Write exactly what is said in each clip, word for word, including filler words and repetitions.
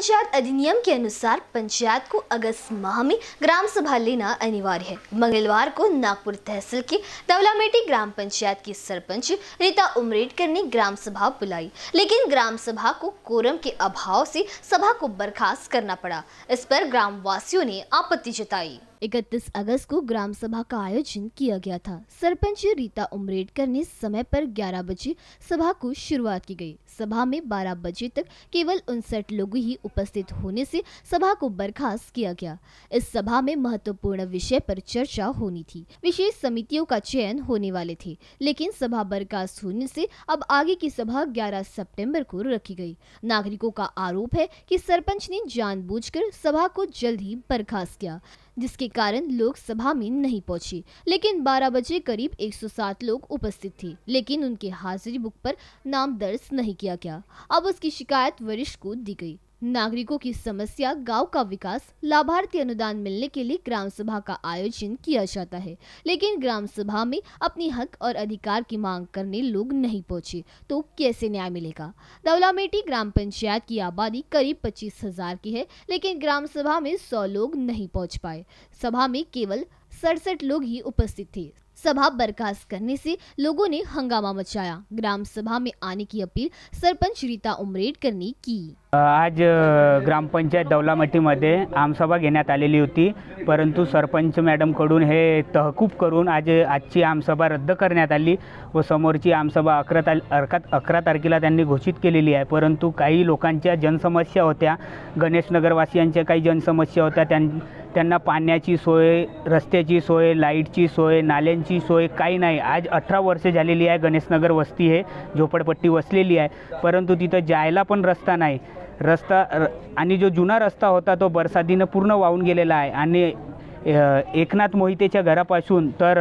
पंचायत अधिनियम के अनुसार पंचायत को अगस्त माह में ग्राम सभा लेना अनिवार्य है। मंगलवार को नागपुर तहसील की दौलामेटी ग्राम पंचायत की सरपंच रीता उमरेडकर ने ग्राम सभा बुलाई, लेकिन ग्राम सभा को कोरम के अभाव से सभा को बर्खास्त करना पड़ा। इस पर ग्राम वासियों ने आपत्ति जताई। इकतीस अगस्त को ग्राम सभा का आयोजन किया गया था। सरपंच रीता उमरेडकर ने समय पर ग्यारह बजे सभा को शुरुआत की गई। सभा में बारह बजे तक केवल उनसठ लोग ही उपस्थित होने से सभा को बर्खास्त किया गया। इस सभा में महत्वपूर्ण विषय पर चर्चा होनी थी। विशेष समितियों का चयन होने वाले थे, लेकिन सभा बर्खास्त होने से अब आगे की सभा ग्यारह सितंबर को रखी गई। नागरिकों का आरोप है कि सरपंच ने जानबूझकर सभा को जल्द ही बर्खास्त किया, जिसके कारण लोग सभा में नहीं पहुंचे। लेकिन बारह बजे करीब एक सौ सात लोग उपस्थित थे, लेकिन उनके हाजिरी बुक पर नाम दर्ज नहीं किया गया। अब उसकी शिकायत वरिष्ठ को दी गई। नागरिकों की समस्या गांव का विकास, लाभार्थी अनुदान मिलने के लिए ग्राम सभा का आयोजन किया जाता है, लेकिन ग्राम सभा में अपनी हक और अधिकार की मांग करने लोग नहीं पहुंचे तो कैसे न्याय मिलेगा। दौलामेटी ग्राम पंचायत की आबादी करीब पच्चीस हजार की है, लेकिन ग्राम सभा में सौ लोग नहीं पहुंच पाए। सभा में केवल सड़सठ लोग ही उपस्थित थे। सभा बर्खास्त करने से लोगों ने हंगामा मचाया। ग्राम सभा में आने की अपील सरपंच रीता उमरेडकर ने की। आज ग्रामपंचायत दौलामेटीमध्ये आमसभा घेण्यात आलेली होती, परंतु सरपंच मॅडमकडून हे तहकूब करून आज आजची आमसभा रद्द करण्यात आली व समोरची आमसभा अकरा तार अकरा तारखेला त्यांनी घोषित केलेली आहे। परंतु काही लोकांच्या जनसमस्या होत्या, गणेशनगरवासियांच्या काही जनसमस्या होत्या। त्यां त्यांना पाण्याची सोय, रस्त्याची सोय, लाईटची सोय, नाल्यांची सोय काही नाही। आज अठरा वर्ष झालेली आहे। गणेशनगर वस्ती हे झोपडपट्टी वसलेली आहे, परंतु तिथं जायला पण रस्ता नाही। रस्ता आणि जो जुना रस्ता होता तो बरसातीने पूर्ण वाहून गेलेला आहे आणि एकनाथ मोहितेच्या घरापासून तर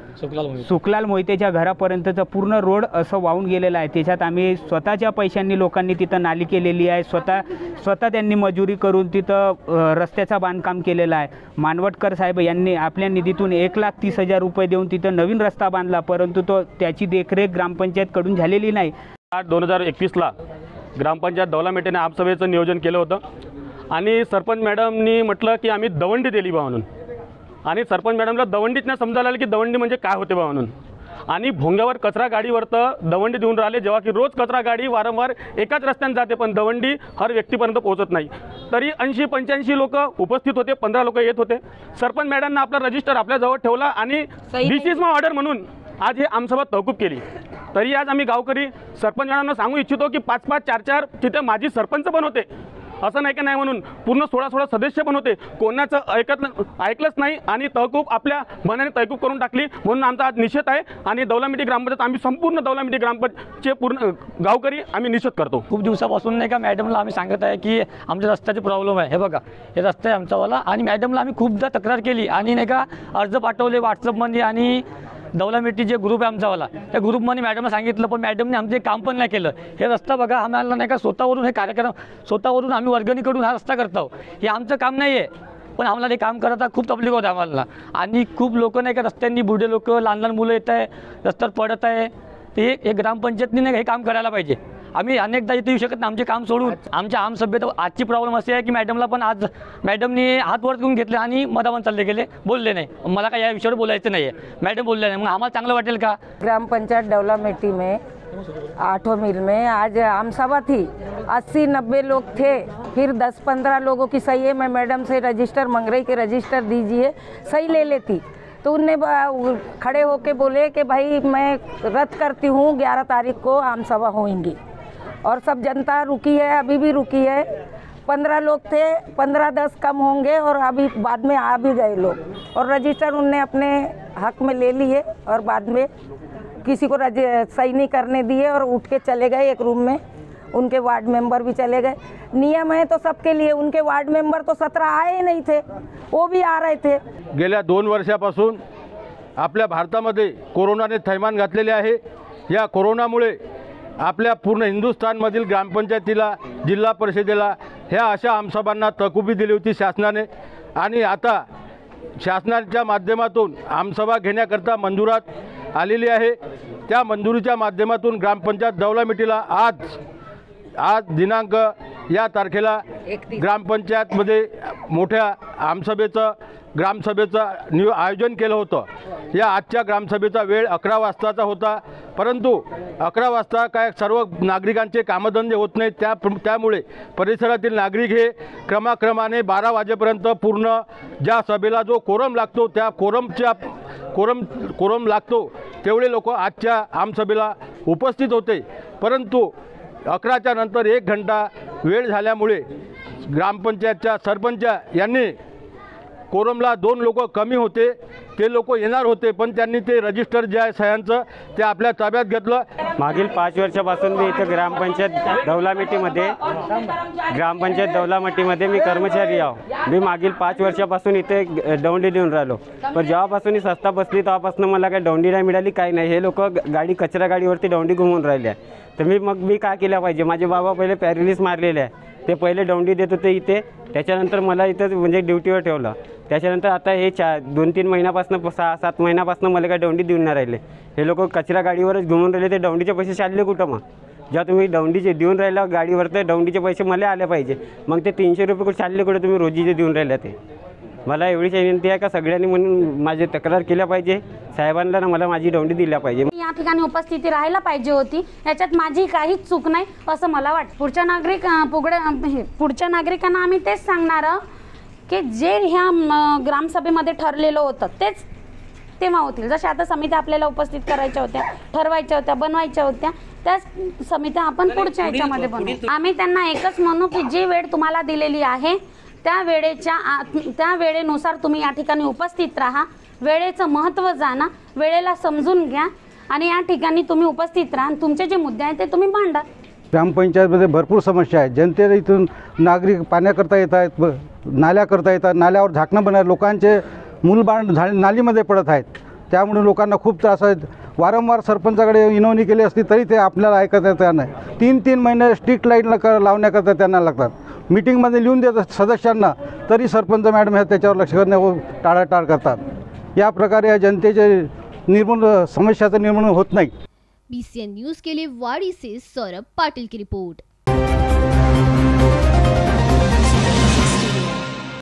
सुखलाल मोहितेच्या घरापर्यंतचा पूर्ण रोड असं वाहून गेलेला आहे। त्याच्यात आम्ही स्वतःच्या पैशांनी लोकांनी तिथं नाली केलेली आहे। स्वतः स्वतः त्यांनी मजुरी करून तिथं रस्त्याचा बांधकाम केलेला आहे। मानवटकर साहेब यांनी आपल्या निधीतून एक लाख तीस हजार रुपये देऊन तिथं नवीन रस्ता बांधला, परंतु तो त्याची देखरेख ग्रामपंचायतकडून झालेली नाही। दोन हजार एकवीसला ग्रामपंचायत दौलामेटीने आमसभेचं नियोजन केलं होतं आणि सरपंच मॅडमनी म्हटलं की आम्ही दवंडी दिली बा म्हणून, आणि सरपंच मॅडमला दवंडीत नाही समजायला आलं की दवंडी म्हणजे काय होते बा म्हणून। आणि भोंग्यावर कचरा गाडीवर तर दवंडी देऊन राहिले, जेव्हा की रोज कचरा गाडी वारंवार एकाच रस्त्याने जाते, पण दवंडी हर व्यक्तीपर्यंत पोहोचत नाही। तरी ऐंशी पंच्याऐंशी लोक उपस्थित होते, पंधरा लोक येत होते। सरपंच मॅडमने आपला रजिस्टर आपल्याजवळ ठेवला आणि दिस इज माय ऑर्डर म्हणून आज हे आमसभा तहकूब केली। तरी आज आम्ही गावकरी सरपंच मॅडमना सांगू इच्छितो की पाच पाच चार चार तिथे माजी सरपंच पण होते, असं नाही की नाही म्हणून पूर्ण सोळा सोळा सदस्य पण होते, कोणाचं ऐकत ऐकलंच नाही आणि तहकूब आपल्या मनाने तहकूब करून टाकली। म्हणून आमचा आज निषेध आहे आणि दौलामेटी ग्रामपंचायत आम्ही संपूर्ण दौलामेटी ग्रामपंचायतचे पूर्ण गावकरी आम्ही निषेध करतो। खूप दिवसापासून नाही का मॅडमला आम्ही सांगत आहे की आमच्या रस्त्याचे प्रॉब्लेम आहे, हे बघा हे रस्ता आहे आमचावाला, आणि मॅडमला आम्ही खूपदा तक्रार केली आणि नाही का अर्ज पाठवले व्हॉट्सअपमध्ये, आणि दौलामेटी जे ग्रुप आहे आमचावाला त्या ग्रुपमध्ये मॅडमला सांगितलं, पण मॅडमने आमचे काम पण नाही केलं। हे रस्ता बघा आम्हाला नाही का स्वतःवरून हे कार्यक्रम स्वतःवरून आम्ही वर्गणीकडून हा रस्ता करतो, हे आमचं काम नाही आहे, पण आम्हाला ते काम करायला खूप तकलीफ होते आम्हाला। आणि खूप लोक नाही का रस्त्यांनी बुढे लोक लहान लहान मुलं येत आहे, रस्त्यात पडत आहे, ते हे ग्रामपंचायतनी नाही हे काम करायला पाहिजे। आम्ही अनेकदा इथे येऊ शकत नाही आमचे काम सोडून। आमच्या आमसभेत आजची प्रॉब्लेम अशी आहे की मॅडमला पण आज मॅडमनी हात वर करून घेतले आणि मधामध चालले गेले, बोलले नाही। मला काय या विषयावर बोलायचं नाही आहे, मॅडम बोलले नाही, मग आम्हाला चांगलं वाटेल का। ग्राम पंचायत दौलामेटी में आठों मील में आज आमसभा थी, अस्सी नब्बे लोग थे, फिर दस पंद्रह लोगों की सही है। मैं मैडम से रजिस्टर मंग रही कि रजिस्टर दीजिए, सही ले लेती, तो उनने खड़े होके बोले कि भाई मैं रद्द करती हूँ, ग्यारह तारीख को आमसभा होंगी। और सब जनता रुकी है, अभी भी रुकी है। पंद्रह लोग थे, पंद्रह दस कम होंगे और अभी बाद में आ भी गए लोग, और रजिस्टर उनने अपने हक में ले लिए और बाद में किसी को सही नहीं करने दिए और उठ के चले गए एक रूम में। उनके वार्ड मेंबर भी चले गए। नियम है तो सबके लिए, उनके वार्ड मेंबर तो सत्रह आए ही नहीं थे, वो भी आ रहे थे। गेल्या दोन वर्षापासून आपल्या भारतामध्ये कोरोनाने थैमान घातलेले आहे। या कोरोनामुळे आपल्या पूर्ण हिंदुस्थानमधील ग्रामपंचायतीला, जिल्हा परिषदेला ह्या अशा आमसभांना तहकुबी दिली होती शासनाने, आणि आता शासनाच्या माध्यमातून आमसभा घेण्याकरता मंजुरात आलेली आहे। त्या मंजुरीच्या माध्यमातून ग्रामपंचायत दौलामेटीला आज आज दिनांक या तारखेला ग्रामपंचायतमध्ये मोठ्या आमसभेचं ग्रामसभेचं नियो आयोजन केलं होतं। या आजच्या ग्रामसभेचा वेळ अकरा वाजताचा होता, परंतु अकरा वाजता काय सर्व नागरिकांचे कामधंदे होत नाहीत, त्या त्यामुळे परिसरातील नागरिक हे क्रमाक्रमाने बारा वाजेपर्यंत पूर्ण ज्या सभेला जो कोरम लागतो त्या कोरमच्या कोरम कोरम लागतो तेवढे लोक आजच्या आमसभेला उपस्थित होते, परंतु अकराच्या नंतर एक घंटा वेळ झाल्यामुळे ग्रामपंचायतच्या सरपंच यांनी कोरमला दोन लोक कमी होते, ते लोक येणार होते, पण त्यांनी ते रजिस्टर जे आहे सह्यांचं ते आपल्या ताब्यात घेतलं। मागील पाच वर्षापासून मी इथं ग्रामपंचायत दौलामेटीमध्ये ग्रामपंचायत दौलामेटीमध्ये मी कर्मचारी आहो। मी मागील पाच वर्षापासून इथे दौंडी देऊन राहिलो, पण जेव्हापासून ही संस्था बसली तेव्हापासून मला काही दौंडी नाही मिळाली, काही नाही। हे लोक गाडी कचरा गाडीवरती दौंडी घुमून राहिले आहे, तर मी मग मी काय केलं पाहिजे? माझे बाबा पहिले पॅरेलिस मारलेले आहे, ते पहिले दौंडी देत होते इथे, त्याच्यानंतर मला इथं म्हणजे ड्युटीवर ठेवलं, त्याच्यानंतर आता हे चार दोन तीन महिन्यापासून सहा सात महिन्यापासून मला काय दौंडी देऊन नाही राहिले। हे लोक कचरा गाडीवरच घुमून राहिले, ते दौंडीचे पैसे चालले कुठं? मग जेव्हा तुम्ही दौंडीचे देऊन राहिला गाडीवर तर दौंडीचे पैसे मला आले पाहिजे, मग ते तीनशे रुपये कुठे चालले कुठे तुम्ही रोजीचे देऊन राहिला? ते मला एवढीच विनंती आहे का सगळ्यांनी म्हणून माझी तक्रार केल्या पाहिजे साहेबांना, ना मला माझी दौंडी दिल्या पाहिजे। या ठिकाणी उपस्थिती राहायला पाहिजे होती, याच्यात माझी काहीच चूक नाही असं मला वाटतं। पुढच्या नागरिक पुढे पुढच्या नागरिकांना आम्ही तेच सांगणार की जे ह्या ग्रामसभेमध्ये ठरलेलं होतं तेच तेव्हा होतील। जसे आता समित्या आपल्याला उपस्थित करायच्या होत्या, ठरवायच्या होत्या, बनवायच्या होत्या, त्याच समित्या आपण पुढच्या ह्याच्यामध्ये बनवू। आम्ही त्यांना एकच म्हणू की जी वेळ तुम्हाला दिलेली आहे त्या वेळेच्या त्या वेळेनुसार तुम्ही या ठिकाणी उपस्थित राहा, वेळेचं महत्त्व जाणा, वेळेला समजून घ्या आणि या ठिकाणी तुम्ही उपस्थित राहा, तुमचे जे मुद्दे आहेत ते तुम्ही मांडा। ग्रामपंचायतमध्ये भरपूर समस्या आहेत, जनतेला इथून नागरिक पाण्याकरता येत आहेत, नाल्या करता येतात, नाल्यावर झाकणं बनवत लोकांचे मूलबाळ झा नालीमध्ये पडत आहेत, त्यामुळे लोकांना खूप त्रास आहेत। वारंवार सरपंचाकडे विनवणी केली असती तरी ते आपल्याला ऐकत येत नाही। तीन तीन महिने स्ट्रीट लाईटला कर लावण्याकरता त्यांना लागतात, मीटिंगमध्ये लिहून देतात सदस्यांना, तरी सरपंच मॅडम हे त्याच्यावर लक्ष करण्यावर टाळाटाळ करतात। या प्रकारे या जनतेचे निर्मूलन समस्याचं निर्मूलन होत नाही। बीसीएन न्यूज़ के लिए वाड़ी से सौरभ पाटिल की रिपोर्ट।